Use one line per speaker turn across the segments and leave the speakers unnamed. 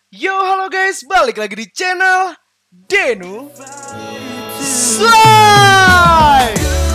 Yo, halo guys, balik lagi di channel Denu Slay.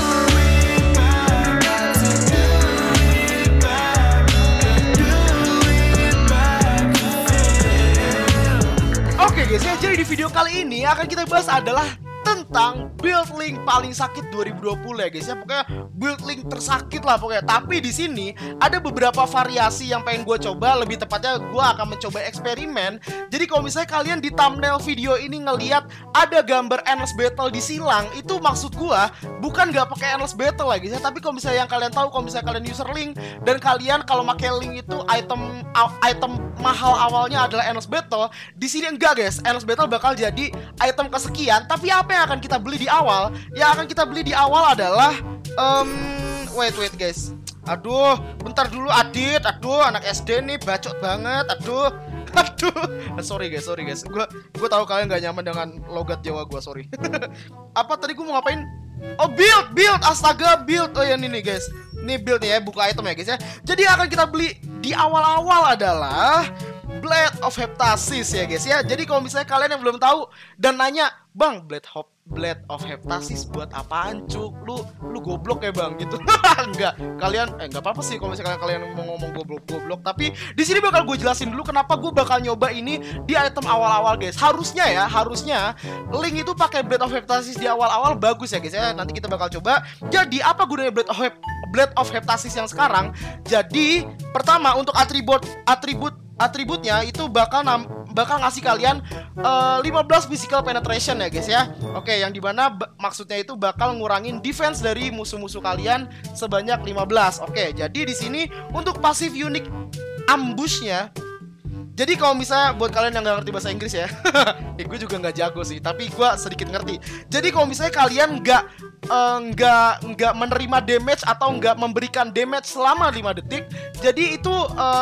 Oke guys, ya, jadi di video kali ini akan kita bahas adalah tentang build link paling sakit 2020 ya guys ya. Pokoknya build link tersakit lah pokoknya. Tapi di sini ada beberapa variasi yang pengen gue coba. Lebih tepatnya gue akan mencoba eksperimen. Jadi kalau misalnya kalian di thumbnail video ini ngelihat ada gambar endless battle di silang, itu maksud gue bukan nggak pakai endless battle lah guys ya. Tapi kalau misalnya yang kalian tahu, kalau misalnya kalian user link dan kalian kalau pakai link itu item mahal awalnya adalah endless battle, di sini enggak guys. Endless battle bakal jadi item kesekian. Tapi apa yang akan kita beli di awal? Yang akan kita beli di awal adalah wait guys. Aduh, bentar dulu Adit. Aduh, anak SD nih bacot banget. Aduh. Sorry guys. Gue tahu kalian gak nyaman dengan logat Jawa gue, sorry. Apa tadi gue mau ngapain? Oh, build. Astaga, build. Oh ya, ini nih guys. Ini build nih ya, buka item ya guys ya. Jadi yang akan kita beli di awal-awal adalah Blade of Heptasis ya guys ya. Jadi kalau misalnya kalian yang belum tahu dan nanya, "Bang, Blade of Heptasis buat apaan, Cuk? Lu goblok ya, Bang?" gitu. Enggak. Kalian enggak apa-apa sih kalau misalnya kalian mau ngomong goblok, tapi di sini bakal gue jelasin dulu kenapa gue bakal nyoba ini di item awal-awal guys. Harusnya link itu pakai Blade of Heptasis di awal-awal bagus ya guys ya. Nanti kita bakal coba. Jadi apa gunanya Blade of Heptasis yang sekarang? Jadi pertama untuk atributnya itu bakal ngasih kalian 15 physical penetration ya guys ya. Oke, yang dimana maksudnya itu bakal ngurangin defense dari musuh-musuh kalian sebanyak 15. Oke, jadi di sini untuk pasif unik ambushnya. Jadi kalau misalnya buat kalian yang nggak ngerti bahasa Inggris ya, gue juga nggak jago sih, tapi gue sedikit ngerti. Jadi kalau misalnya kalian nggak menerima damage atau nggak memberikan damage selama 5 detik, jadi itu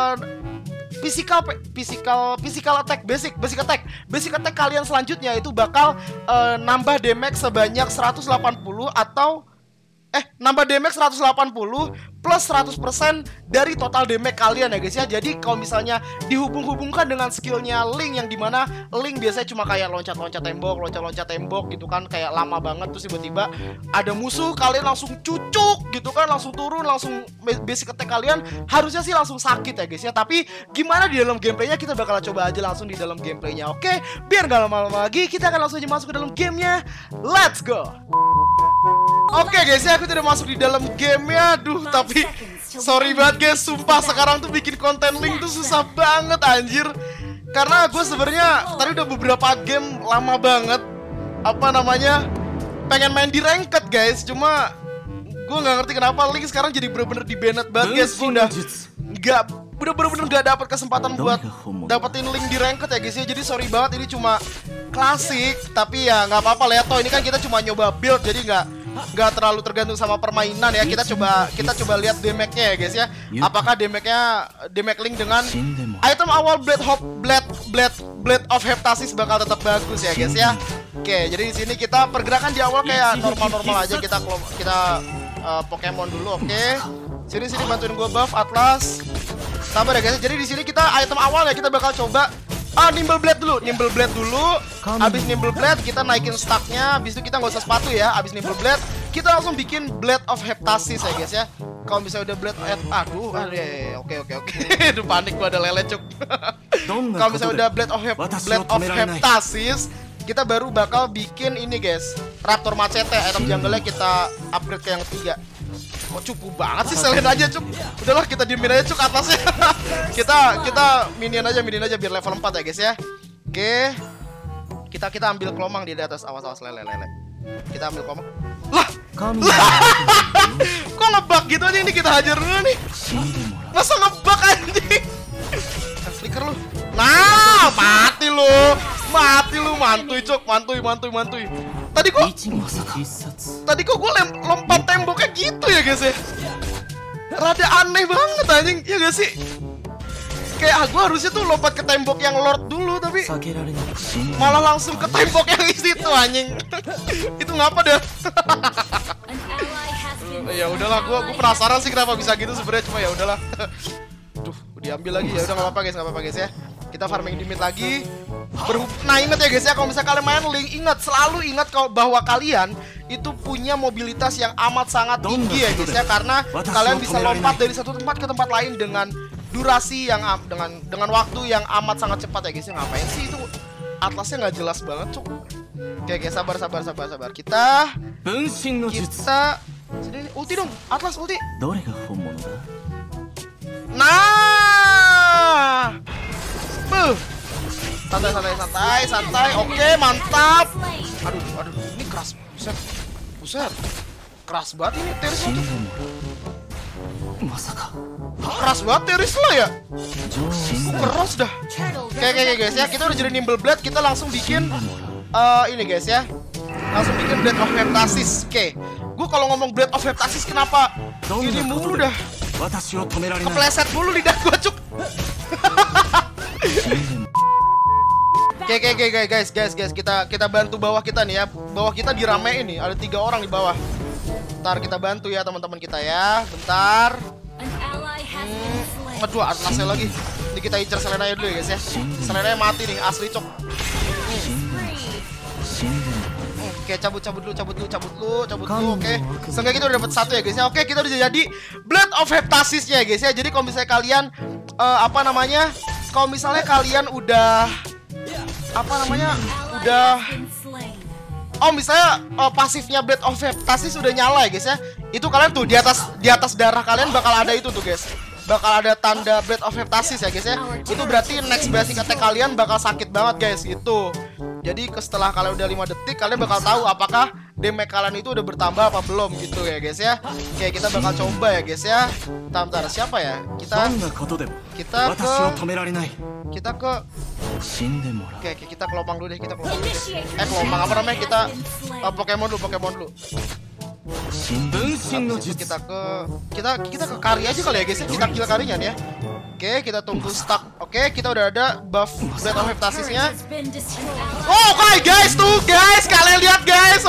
physical attack, basic attack kalian selanjutnya itu bakal nambah damage sebanyak 180 atau nambah damage 180 plus 100% dari total damage kalian ya guys ya. Jadi kalau misalnya dihubung-hubungkan dengan skillnya Link, yang dimana Link biasanya cuma kayak loncat-loncat tembok gitu kan, kayak lama banget. Terus tiba-tiba ada musuh, kalian langsung cucuk gitu kan, langsung turun, langsung basic attack kalian harusnya sih langsung sakit ya guys ya. Tapi gimana di dalam gameplaynya, kita bakal coba aja langsung di dalam gameplaynya. Oke, biar gak lama-lama lagi, kita akan langsung aja masuk ke dalam gamenya. Let's go. Oke guys ya, aku tidak masuk di dalam gamenya. Aduh, tapi sorry banget guys, sumpah sekarang tuh bikin konten Link tuh susah banget anjir. Karena gue sebenarnya tadi udah beberapa game lama banget pengen main di ranked guys. Cuma gue nggak ngerti kenapa Link sekarang jadi bener-bener di-banned banget guys. Gue udah bener-bener gak dapat kesempatan buat dapetin Link di ranked ya guys ya. Jadi sorry banget, ini cuma klasik. Tapi ya nggak apa-apa lah ya, toh ini kan kita cuma nyoba build, jadi nggak terlalu tergantung sama permainan ya. Kita coba lihat damage-nya ya guys ya. Apakah damage Link dengan item awal Blade of Heptasis bakal tetap bagus ya guys ya. Oke, jadi di sini kita pergerakan di awal kayak normal aja. Kita Pokemon dulu. Oke. Sini bantuin gue buff Atlas. Sabar ya guys. Jadi di sini kita item awal ya, kita bakal coba Nimble Blade dulu. Abis Nimble Blade kita naikin stacknya. Abis itu kita nggak usah sepatu ya. Abis Nimble Blade kita langsung bikin Blade of Heptasis ya guys ya. Kalau misalnya udah Blade oke. Aduh, panik gua, ada lele cuk. Kalau misalnya udah Blade of Heptasis, kita baru bakal bikin ini guys, Raptor Machete. Item jungle-nya kita upgrade ke yang 3. Oh, cukup banget sih, selain aja cuk. Udahlah, kita diemin aja cuk atasnya. kita minion aja biar level 4 ya guys ya. Oke. Kita ambil kelomang di atas. Awas lele. Kita ambil kelomang. Lah. Kok ngebug gitu aja, ini kita hajar dulu nih. Masa ngebug anjing? Flicker lu. Nah, mati lu, mantuy cuk, mantuy. Tadi kok gue lompat temboknya gitu ya guys ya. Rada aneh banget anjing, ya gak sih? Kayak gue harusnya tuh lompat ke tembok yang Lord dulu, tapi malah langsung ke tembok yang situ anjing. Itu ngapa dah? Ya udahlah, gue penasaran sih kenapa bisa gitu sebenarnya, cuma ya udahlah. Duh, diambil lagi. Ya udah, nggak apa-apa guys ya. Kita farming di mid lagi. Nah ingat ya guys ya, kalau misalnya kalian main Link, selalu ingat bahwa kalian itu punya mobilitas yang amat sangat tinggi ya guys ya, karena kalian bisa lompat dari satu tempat ke tempat lain dengan durasi yang dengan waktu yang amat sangat cepat ya guys ya. Ngapain sih itu? Atlasnya nggak jelas banget cuk. Oke, sabar. Kita sini ulti dong, Atlas ulti. Nah, santai. Oke, mantap. Aduh, ini keras. Buset. Keras banget ini Teris tuh. Keras banget Teris lo ya. Keras dah. Oke guys ya, kita udah jadi Nimble Blade, kita langsung bikin ini guys ya. Langsung bikin Blade of Heptasis. Oke. Gue kalau ngomong Blade of Heptasis kenapa ini mulu dah. Kepleset mulu lidah gue cuk. Oke guys, kita bantu bawah kita nih ya. Bawah kita diramein nih, ada 3 orang di bawah. Bentar kita bantu ya teman-teman kita ya. Bentar. Aduh, Atlasnya lagi. Ini kita incer Selenanya dulu ya guys ya. Selenanya mati nih, asli cok. Oke, cabut dulu. Oke. Seenggaknya kita udah dapat 1 ya guys ya. Oke, kita udah jadi Blade of Heptasisnya ya guys ya. Jadi kalau misalnya kalian kalau misalnya kalian udah misalnya pasifnya Blade of Heptasis udah nyala ya guys ya. Itu kalian tuh di atas darah kalian bakal ada itu tuh guys. Bakal ada tanda Blade of Heptasis ya guys ya. Itu berarti next basic attack kalian bakal sakit banget guys gitu. Jadi setelah kalian udah 5 detik kalian bakal tahu apakah damage kalian itu udah bertambah apa belum gitu ya guys ya. Oke, kita bakal coba ya guys ya. Bentar, siapa ya? Kita ke Oke, kita ke lubang dulu deh, ke lubang apa namanya? Kita Pokemon dulu. Kita ke kari aja kali ya guys ya. Kita kill karinya nih ya. Oke, kita tunggu stuck. Oke, kita udah ada buff Blade of Heptasisnya. Oke guys, tuh guys, kalian lihat guys.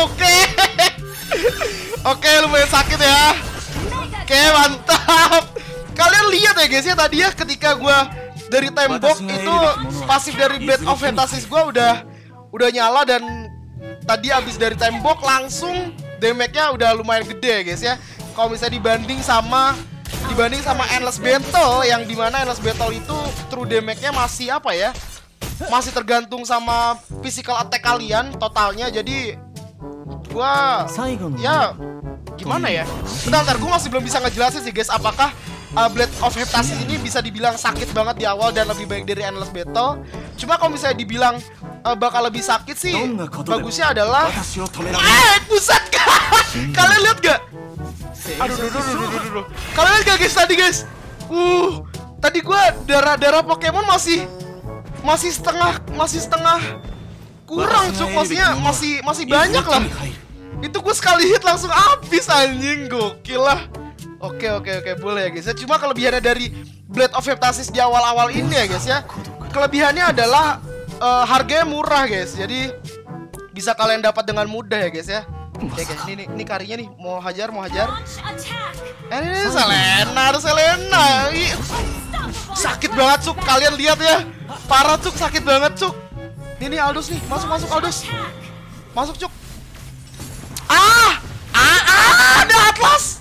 Oke, lumayan sakit ya. Oke, mantap. Kalian lihat ya guys ya, tadi ya ketika gua dari tembok itu pasif dari Blade of Heptasis gue udah nyala, dan tadi abis dari tembok langsung damage-nya udah lumayan gede ya guys ya. Kalau misalnya dibanding sama Endless Battle, yang dimana Endless Battle itu true damage-nya masih masih tergantung sama physical attack kalian totalnya. Jadi gua ya gimana ya, bentar gue masih belum bisa ngejelasin sih guys apakah Blade of Heptasis ini bisa dibilang sakit banget di awal dan lebih baik dari Endless Battle. Cuma kalau misalnya dibilang bakal lebih sakit sih, bagusnya adalah buset. Kalian lihat gak? Aduh. Kalian lihat gak guys tadi guys? Tadi gue darah Pokemon masih setengah kurang cuk, maksudnya masih banyak lah. Itu gue sekali hit langsung habis anjing, gokil lah. Oke, boleh ya guys ya. Cuma kelebihannya dari Blade of Heptasis di awal-awal ini ya guys ya, kelebihannya adalah harganya murah guys. Jadi bisa kalian dapat dengan mudah ya guys ya. Oke guys, ini karinya nih, mau hajar. Ini Selena. Sakit banget cuk, kalian lihat ya. Parah cuk, sakit banget cuk. Ini Aldous nih, masuk Aldous. Masuk cuk. Ada Atlas.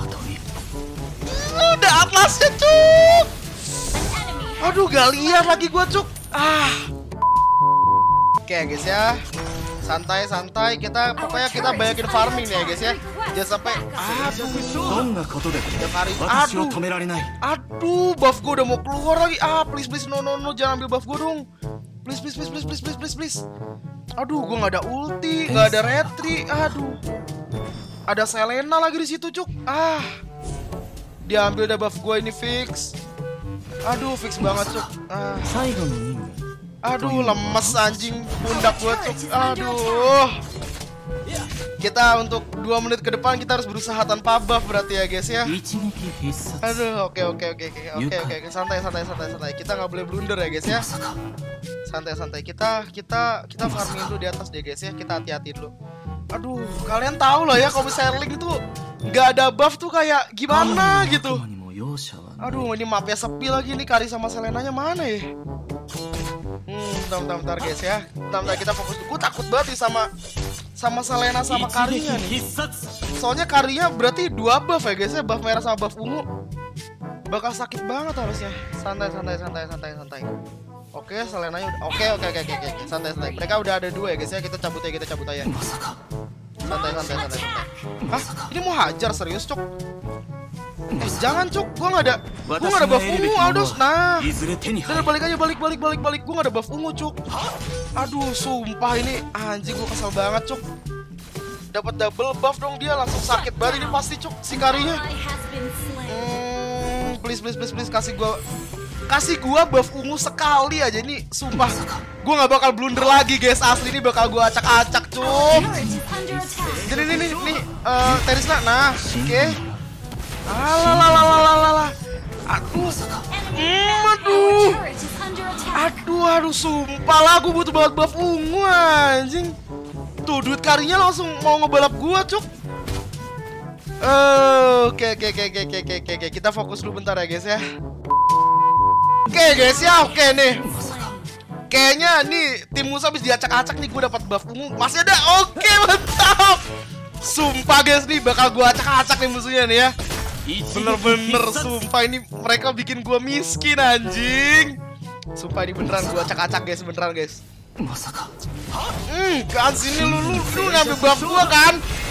Ada Atlasnya cuk. Aduh, gak lihat lagi gua cuk. Oke guys ya, santai. Pokoknya kita banyakin farming nih ya guys ya. Jangan sampai aduh, buff gua udah mau keluar lagi. Please no, jangan ambil buff gua dong. Please. Aduh, gua nggak ada ulti, nggak ada retri. Aduh, ada Selena lagi di situ cuk. Dia ambil dah buff gue ini fix. Aduh, fix banget cuk. Aduh, lemes anjing pundak gue cuk. Aduh. Kita untuk 2 menit ke depan kita harus berusaha tanpa buff berarti ya guys ya. Aduh, oke. Santai. Kita nggak boleh blunder ya guys ya. Santai. Kita farming dulu di atas deh guys ya. Kita hati-hati dulu. Aduh, kalian tahu lah ya kalau misalnya Link itu nggak ada buff tuh kayak gimana gitu. Aduh, ini mapnya sepi lagi nih, Kari sama Selenanya mana ya? bentar guys ya. Bentar kita fokus. Gue takut banget nih sama Selena sama Karinya nih. Soalnya Karinya berarti 2 buff ya guys ya, buff merah sama buff ungu. Bakal sakit banget harusnya. Santai. Oke, Selenanya udah. Oke. Santai. Mereka udah ada 2 ya guys ya. Kita cabut aja. Santai. Hah? Ini mau hajar serius, Cuk? Jangan, Cuk. Gua nggak ada buff ungu, Aldos. Nah. Udah balik aja, balik. Gua nggak ada buff ungu, Cuk. Aduh, sumpah ini anjing gua kesel banget, Cuk. Dapat double buff dong dia, langsung sakit banget ini pasti, Cuk, si Karinya. Please kasih gua buff ungu sekali aja ini, sumpah. Gua nggak bakal blunder lagi, guys. Asli ini bakal gua acak-acak, Cuk. Jadi ini Terisna. Nah, oke. Alah. Aduh, sumpah lah gua butuh banget buff ungu anjing. Tuh, duit Karinya langsung mau ngebalap gua, Cuk. Oke. Kita fokus dulu bentar ya, guys ya. Oke, guys ya, oke nih. Kayaknya nih tim musuh habis diacak-acak nih, gue dapat buff ungu. Masih ada. Oke, mantap. Sumpah guys, nih bakal gue acak-acak nih musuhnya nih ya. Bener-bener sumpah ini mereka bikin gue miskin anjing. Sumpah ini beneran gue acak-acak guys, beneran guys. Kan sini lu ngambil buff gue kan.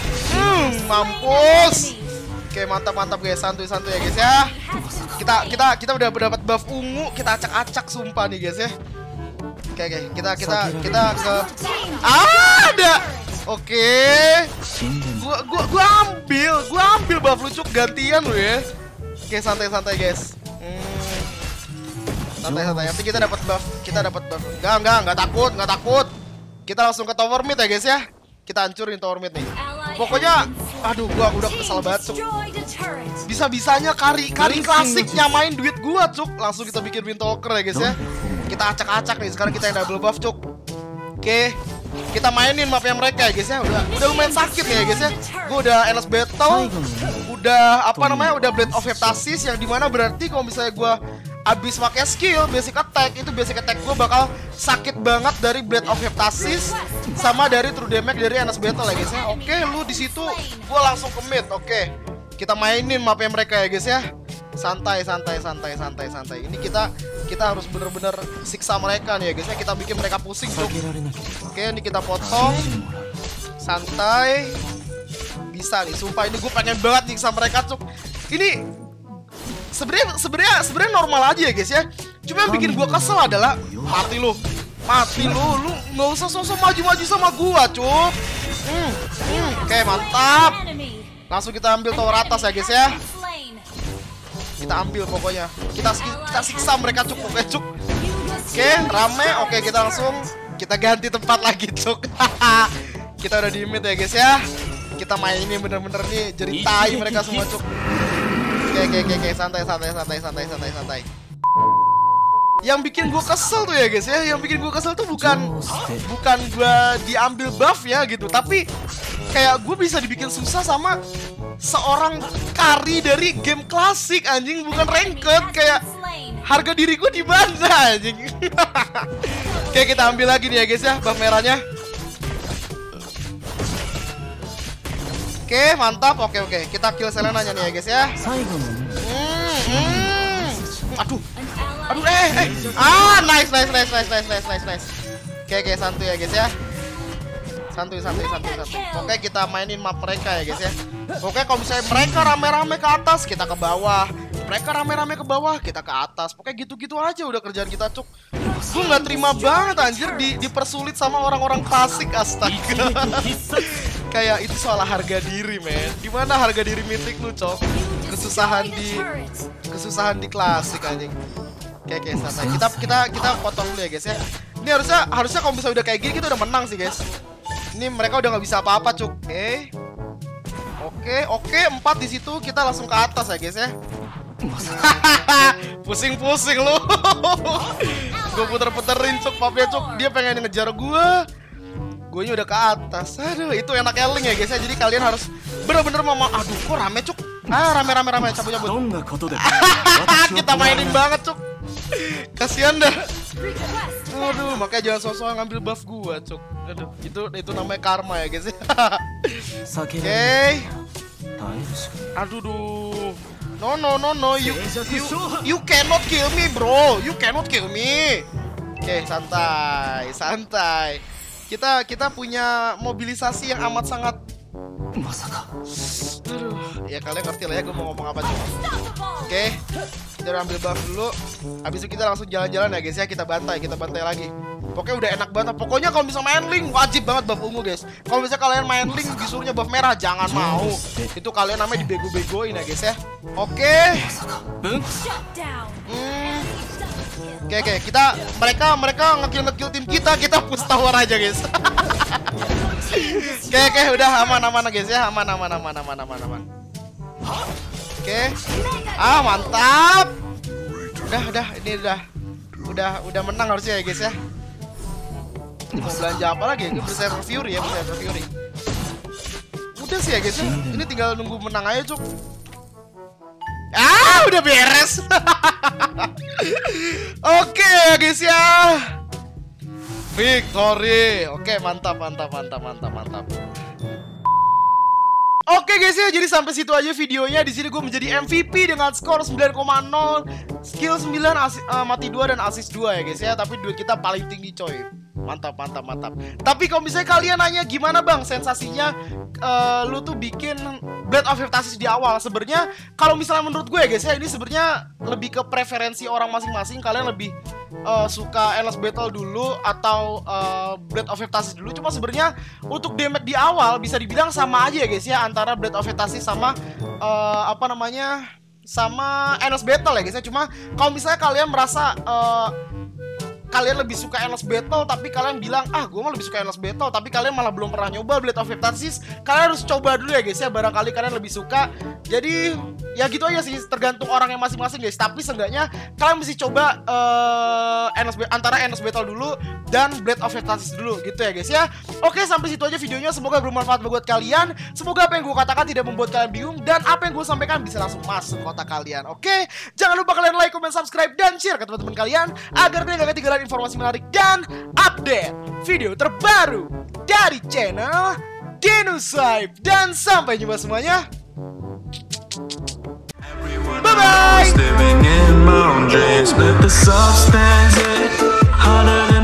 Mampus. Oke, mantap guys, santuy ya guys ya. Kita udah dapat buff ungu, kita acak-acak sumpah nih guys ya. Oke, kita ke ada. Oke. Gua ambil buff lucu gantian lu ya. Oke, santai guys. Santai. Nanti kita dapat buff. Enggak takut. Kita langsung ke tower mid ya guys ya. Kita hancurin tower mid nih. Pokoknya aduh, gua udah kesal banget, Cuk. Bisa-bisanya Kari klasik nyamain duit gua, Cuk. Langsung kita bikin Windtalker ya guys ya. Kita acak-acak nih, sekarang kita yang double buff, Cuk. Oke. Kita mainin mapnya mereka ya guys ya. Udah lumayan sakit nih ya guys ya. Gua udah endless battle. Udah Blade of Heptasis, yang dimana berarti kalau misalnya gua abis pakai skill basic attack gue bakal sakit banget dari Blade of Heptasis sama dari true damage dari endless battle ya guys ya. Oke, lu di situ gue langsung ke mid. Oke, kita mainin mapnya mereka ya guys ya. Santai. Ini kita harus bener-bener siksa mereka nih ya guys ya. Kita bikin mereka pusing, Cuk. Oke, ini kita potong. Santai. Bisa nih, sumpah ini gue pengen banget nyiksa mereka, Cuk. Ini sebenarnya normal aja ya guys ya. Cuma yang bikin gua kesel adalah mati lu nggak usah sosok maju sama gua, Cuk. Oke, mantap. Langsung kita ambil tower atas ya guys ya. Kita ambil pokoknya. Kita siksa mereka, Cuk, pokoknya, Cuk. Oke, rame. Oke, kita ganti tempat lagi, Cuk. Kita udah di mid ya guys ya. Kita main ini bener-bener nih jeritai mereka semua, Cuk. Oke, santai. Yang bikin gue kesel tuh ya guys ya, bukan gue diambil buff ya gitu, tapi kayak gue bisa dibikin susah sama seorang Kari dari game klasik anjing, bukan ranked. Kayak harga diri gue di mana anjing. Oke, kita ambil lagi nih ya guys ya buff merahnya. Oke, mantap. Oke. Kita kill Selenanya nih ya guys ya. Aduh. Nice. Oke, santuy ya guys ya. Santuy. Oke, kita mainin map mereka ya guys ya. Oke, kalau misalnya mereka rame-rame ke atas, kita ke bawah. Mereka rame-rame ke bawah, kita ke atas. Pokoknya gitu-gitu aja udah kerjaan kita, Cuk. Gue nggak terima banget anjir dipersulit sama orang-orang klasik, astaga. Kayak itu soal harga diri, men. Gimana harga diri mitik lu, Cok? Kesusahan di klasik anjing. Oke, santai. Kita potong dulu ya guys ya. Ini harusnya kalau misalnya udah kayak gini kita udah menang sih, guys. Ini mereka udah nggak bisa apa-apa, Cuk. Oke, 4 di situ. Kita langsung ke atas ya guys ya. Pusing-pusing lu. Gue puter-puterin, Cuk, mapnya, Cuk. Dia pengen ngejar gue. Guenya udah ke atas. Aduh, itu enak eling ya guys ya. Jadi kalian harus bener-bener aduh, kok rame, Cuk. Rame, cabut. Kita mainin banget, Cuk. Kasihan dah. Aduh, makanya jangan sosok ngambil buff gua, Cuk. Aduh, itu namanya karma ya, guys. Oke. Aduh, duh. No, you cannot kill me, bro. You cannot kill me. Oke, santai. Kita punya mobilisasi yang amat sangat. Aduh, ya kalian ngerti lah ya gue mau ngomong apa tuh. Oke, kita ambil buff dulu. Habis itu kita langsung jalan-jalan ya guys ya. Kita bantai lagi. Pokoknya udah enak banget. Pokoknya kalau bisa main link wajib banget buff ungu guys. Kalau misalnya kalian main link disuruhnya buff merah, jangan mau. Itu kalian namanya dibego-begoin ya guys ya. Oke. Oke, mereka ngekill tim kita push tower aja guys. Oke, udah aman guys ya, aman. Oke. Mantap. Ini udah menang harusnya ya guys ya. Mau belanja apa lagi? Ini Berserker Fury ya, Berserker Fury. Udah sih ya guys ya. Ini tinggal nunggu menang aja, Cuk. Udah beres. Oke guys ya. Victory. Oke, mantap. Oke guys ya, jadi sampai situ aja videonya. Di sini gue menjadi MVP dengan skor 9,0, skill 9, mati 2 dan assist 2 ya guys ya. Tapi duit kita paling tinggi coy. Mantap. Tapi kalau misalnya kalian nanya gimana bang sensasinya lu tuh bikin Blade of Hephaestus di awal, sebenarnya kalau misalnya menurut gue ya guys ya, ini sebenarnya lebih ke preferensi orang masing-masing. Kalian lebih suka Endless Battle dulu atau Blade of Hephaestus dulu. Cuma sebenarnya untuk damage di awal bisa dibilang sama aja ya guys ya, antara Blade of Hephaestus sama sama Endless Battle ya guys ya. Cuma kalau misalnya kalian merasa kalian lebih suka Endless Battle, tapi kalian bilang, gue mah lebih suka Endless Battle, tapi kalian malah belum pernah nyoba Blade of Hephaestus, kalian harus coba dulu ya guys ya, barangkali kalian lebih suka. Jadi ya gitu aja sih, tergantung orang yang masing-masing guys. Tapi seenggaknya kalian mesti coba antara Endless Battle dulu dan Blade of Hephaestus dulu gitu ya guys ya. Oke, sampai situ aja videonya, semoga bermanfaat buat kalian. Semoga apa yang gue katakan tidak membuat kalian bingung, dan apa yang gue sampaikan bisa langsung masuk ke otak kalian. Oke, jangan lupa kalian like, comment, subscribe, dan share ke teman-teman kalian agar kalian gak ketinggalan informasi menarik dan update video terbaru dari channel Genusype. Dan sampai jumpa semuanya. Bye bye.